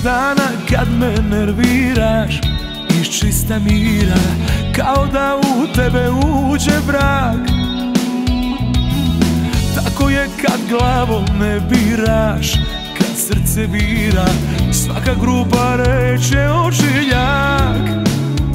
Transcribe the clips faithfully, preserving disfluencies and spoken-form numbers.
dana kad me nerviraš iz čista mira, kao da u tebe uđe vrag. Tako je kad glavom ne biraš, kad srce bira, svaka grupa reč je ožiljak.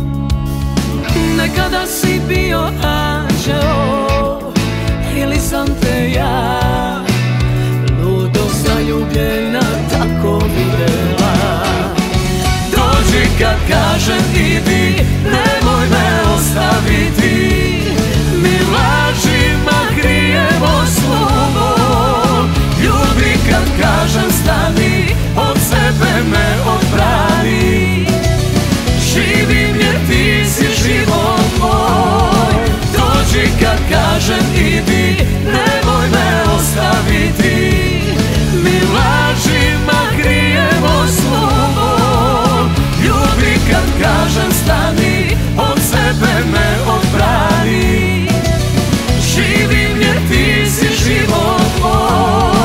Nekada si bio anđeo, ili sam te ja ludo zaljubljena tako videla. Dođi kad kažem idi, nemoj me ostaviti, mi lažima krijemo svu bol. Ljubi kad kažem stani, od sebe me odbrani, živim jer ti si život moj. Dođi kad kažem idi, nemoj me ostaviti, mi lažima krijemo svu bol. Ljubi kad kažem stani, od sebe me odbrani, živim jer ti si život moj.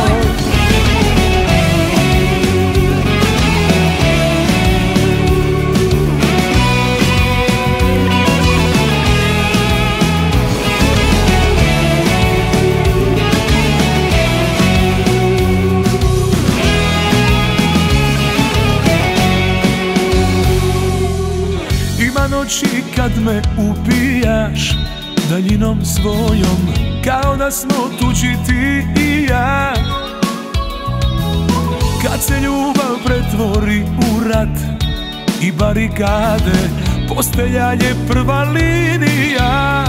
Noći kad me ubijaš daljinom svojom, kao da smo tuđi ti i ja. Kad se ljubav pretvori u rat i barikade, postelja je prva linija.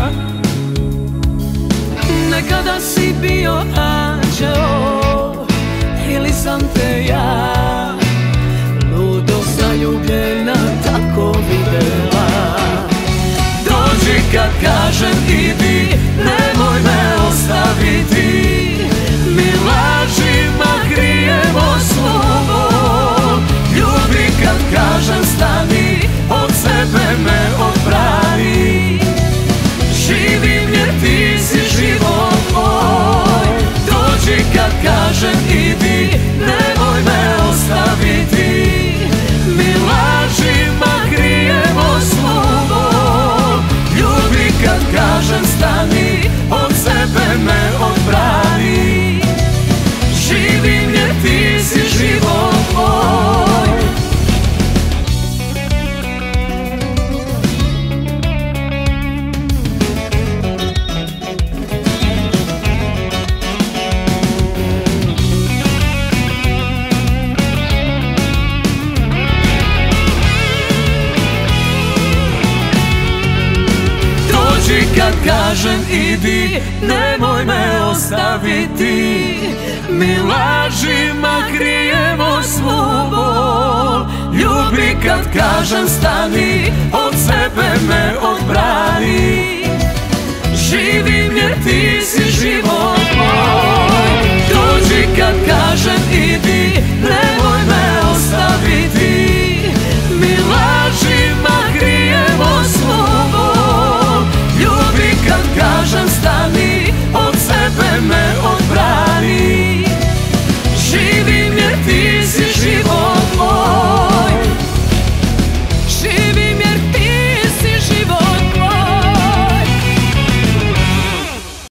Nekada si bio anđeo, ili sam te ja ludo zaljubljena tako videla. Dođi kad kažem idi, nemoj me ostaviti, mi lažima krijemo svu bol. Ljubi kad kažem stani, od sebe me odbrani, živim jer ti si život moj. Dođi kad kažem idi, nemoj me ostaviti, mi lažima krijemo svu bol. Ljubi kad kažem stani, od sebe me odbrani, živim jer ti si život moj. Kad kažem idi, nemoj me ostaviti, mi lažima krijemo svu bol. Ljubi kad kažem stani, od sebe me odbrani,